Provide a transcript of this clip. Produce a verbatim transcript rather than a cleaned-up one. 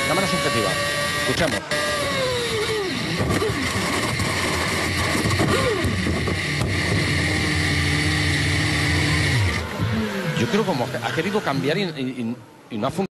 Cámara subjetiva. Escuchemos. Yo creo como ha querido cambiar y, y, y no ha funcionado.